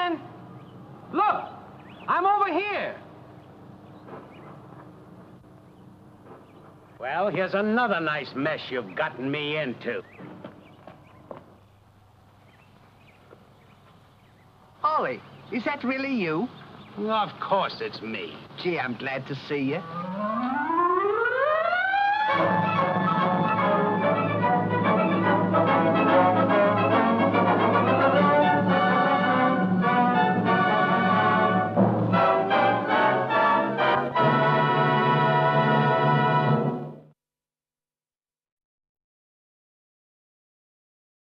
man! Look! I'm over here! Well, here's another nice mess you've gotten me into. Ollie, is that really you? Of course it's me. Gee, I'm glad to see you.